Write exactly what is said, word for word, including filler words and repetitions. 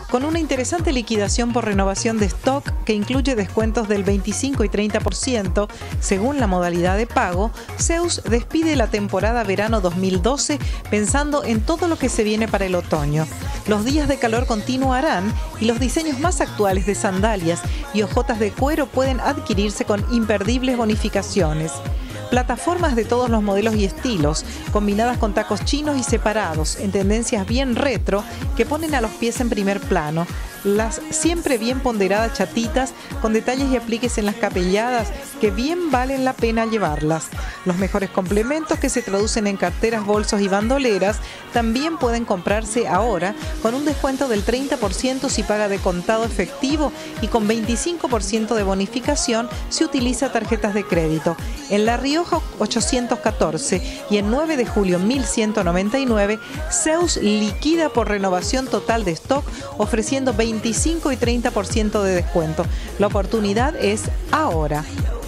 Con una interesante liquidación por renovación de stock que incluye descuentos del veinticinco y treinta por ciento según la modalidad de pago, Zeus despide la temporada verano dos mil doce pensando en todo lo que se viene para el otoño. Los días de calor continuarán y los diseños más actuales de sandalias y hojotas de cuero pueden adquirirse con imperdibles bonificaciones. Plataformas de todos los modelos y estilos, combinadas con tacos chinos y separados, en tendencias bien retro, que ponen a los pies en primer plano. Las siempre bien ponderadas chatitas, con detalles y apliques en las capelladas, que bien valen la pena llevarlas. Los mejores complementos, que se traducen en carteras, bolsos y bandoleras, también pueden comprarse ahora, con un descuento del treinta por ciento si paga de contado efectivo y con veinticinco por ciento de bonificación si utiliza tarjetas de crédito. En La Rioja ochocientos catorce y en nueve de julio mil ciento noventa y nueve, Zeus liquida por renovación total de stock, ofreciendo veinticinco y treinta por ciento de descuento. La oportunidad es ahora.